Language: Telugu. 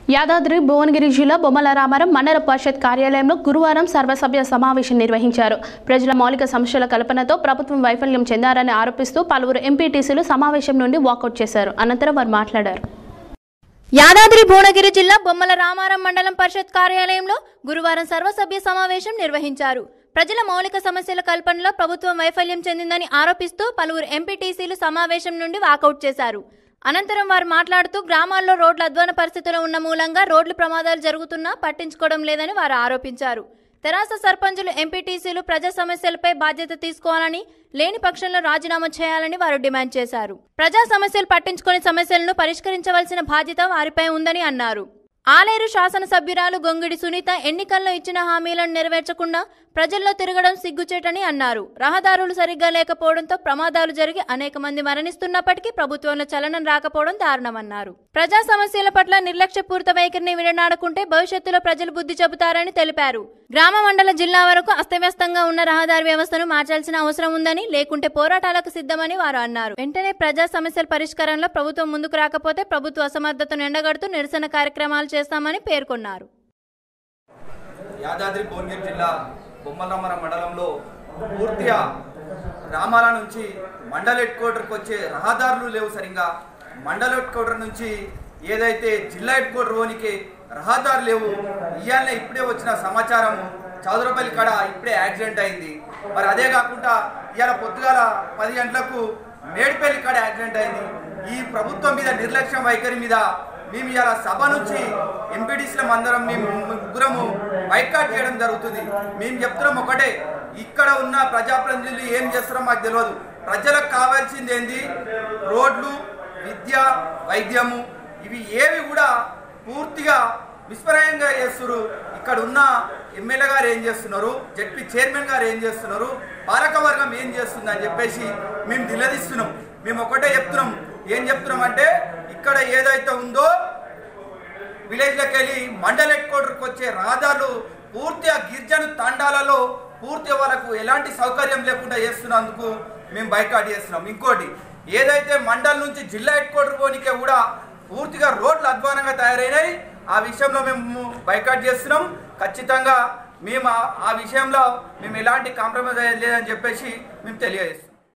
యాదాద్రి భువనగిరి జిల్లా బొమ్మల రామారం మండల పరిషత్ కార్యాలయంలో గురువారం సర్వసభ్య సమావేశం నిర్వహించారు. ప్రజల మౌలిక సమస్యల కల్పనతో ప్రభుత్వం వైఫల్యం చెందారని ఆరోపిస్తూ పలువురు ఎంపీటీసీలు సమావేశం నుండి వాకౌట్ చేశారు. అనంతరం వారు మాట్లాడారు. యాదాద్రి భువనగిరి జిల్లా బొమ్మల రామారం మండలం పరిషత్ కార్యాలయంలో గురువారం సర్వసభ్య సమావేశం నిర్వహించారు. ప్రజల మౌలిక సమస్యల కల్పనలో ప్రభుత్వం వైఫల్యం చెందిందని ఆరోపిస్తూ పలువురు ఎంపీటీసీలు సమావేశం నుండి వాకౌట్ చేశారు. అనంతరం వారు మాట్లాడుతూ గ్రామాల్లో రోడ్ల అధ్వాన పరిస్థితులు ఉన్న మూలంగా రోడ్లు ప్రమాదాలు జరుగుతున్నా పట్టించుకోవడం లేదని వారు ఆరోపించారు. తెరాస సర్పంచులు ఎంపీటీసీలు ప్రజా సమస్యలపై బాధ్యత తీసుకోవాలని, లేని పక్షంలో రాజీనామా చేయాలని వారు డిమాండ్ చేశారు. ప్రజా సమస్యలు పట్టించుకుని సమస్యలను పరిష్కరించవలసిన బాధ్యత వారిపై ఉందని అన్నారు. ఆలేరు శాసనసభ్యురాలు గొంగిడి సునీత ఎన్నికల్లో ఇచ్చిన హామీలను నెరవేర్చకుండా ప్రజల్లో తిరగడం సిగ్గుచేటని అన్నారు. రహదారులు సరిగ్గా లేకపోవడంతో ప్రమాదాలు జరిగి అనేక మంది మరణిస్తున్నప్పటికీ ప్రభుత్వంలో చలనం రాకపోవడం దారుణమన్నారు. ప్రజా సమస్యల పట్ల నిర్లక్ష్యపూరిత వైఖరిని విడనాడకుంటే భవిష్యత్తులో ప్రజలు బుద్ధి చెబుతారని తెలిపారు. గ్రామ మండల జిల్లా వరకు అస్తవ్యస్తంగా ఉన్న రహదారి వ్యవస్థను మార్చాల్సిన అవసరం ఉందని, లేకుంటే పోరాటాలకు సిద్ధమని వారు అన్నారు. వెంటనే ప్రజా సమస్యల పరిష్కారంలో ప్రభుత్వం ముందుకు రాకపోతే ప్రభుత్వ అసమర్థతను ఎండగడుతూ నిరసన కార్యక్రమాలు చేస్తామని పేర్కొన్నారు. యాదాద్రి భువనగిరి జిల్లా బొమ్మలరామారం మండలంలో పూర్తిగా గ్రామాల నుంచి మండల హెడ్ క్వార్టర్కి వచ్చే రహదారులు లేవు. సరిగా మండల హెడ్ క్వార్టర్ నుంచి ఏదైతే జిల్లా హెడ్ క్వార్టర్ పోనీకి రహదారులు లేవు. ఇవాళ ఇప్పుడే వచ్చిన సమాచారం, చౌదరపల్లి కాడ ఇప్పుడే యాక్సిడెంట్ అయింది. మరి అదే కాకుండా ఇవాళ పొద్దుగాల 10 గంటలకు మేడిపల్లి కాడ యాక్సిడెంట్ అయింది. ఈ ప్రభుత్వం మీద నిర్లక్ష్యం వైఖరి మీద మేము ఇలా సభ నుంచి ఎంపీటీసీలం అందరం మేము ముగ్గురము బైకాట్ చేయడం జరుగుతుంది. మేము చెప్తున్నాం ఒకటే, ఇక్కడ ఉన్న ప్రజాప్రతినిధులు ఏం చేస్తారో మాకు తెలియదు. ప్రజలకు కావాల్సింది ఏంది? రోడ్లు, విద్య, వైద్యము, ఇవి ఏవి కూడా పూర్తిగా విస్మరణంగా చేస్తున్నారు. ఇక్కడ ఉన్న ఎమ్మెల్యే గారు ఏం చేస్తున్నారు, జడ్పీ చైర్మన్ గారు ఏం చేస్తున్నారు, పాలకవర్గం ఏం చేస్తుంది అని చెప్పేసి మేము నిలదీస్తున్నాం. మేము ఒకటే చెప్తున్నాం. ఏం చెప్తున్నాం అంటే, ఇక్కడ ఏదైతే ఉందో విలేజ్లోకి వెళ్ళి మండల హెడ్ క్వార్టర్కి వచ్చే రహదారులు పూర్తిగా గిరిజన తాండాలలో పూర్తిగా వాళ్ళకు ఎలాంటి సౌకర్యం లేకుండా చేస్తున్నందుకు మేము బైకాట్ చేస్తున్నాం. ఇంకోటి, ఏదైతే మండల్ నుంచి జిల్లా హెడ్ క్వార్టర్ పోనీకే కూడా పూర్తిగా రోడ్లు అధ్వానంగా తయారైనాయి. ఆ విషయంలో మేము బైకాట్ చేస్తున్నాం. ఖచ్చితంగా మేము ఆ విషయంలో మేము ఎలాంటి కాంప్రమైజ్ లేదని చెప్పేసి మేము తెలియజేస్తున్నాం.